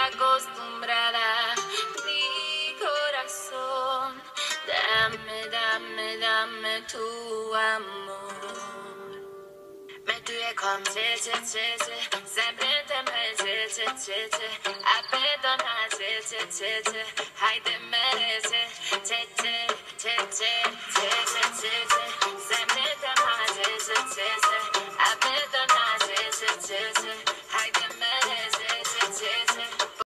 acostumbrada. Mi corazón, dame tu amor. Mais tu es comme sempre te me appena hai te merece